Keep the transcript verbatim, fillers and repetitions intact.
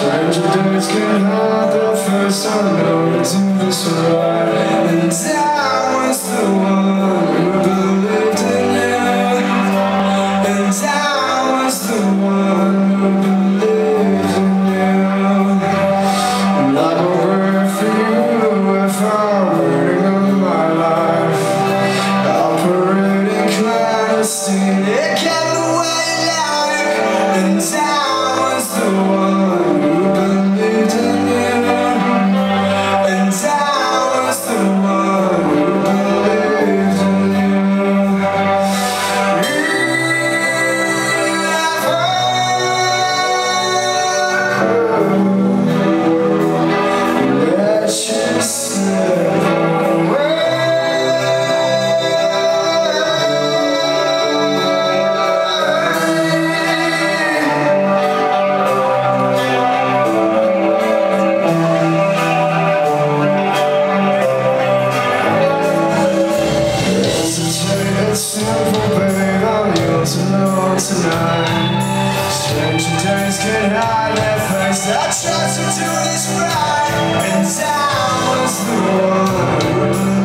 Stranger days can hide the first I know it's in this right. And I was the one who believed in you. And I was the one who believed in you. And I will work for you if I'm waiting on my life. Operating clandestine, it kept the way you like. And I was the one who believed in you. And I was the one who believed in you. Let you slip away. Simple, babe, I'm yours alone tonight. Stranger days can hide their face. I tried to do this right, and I was the one who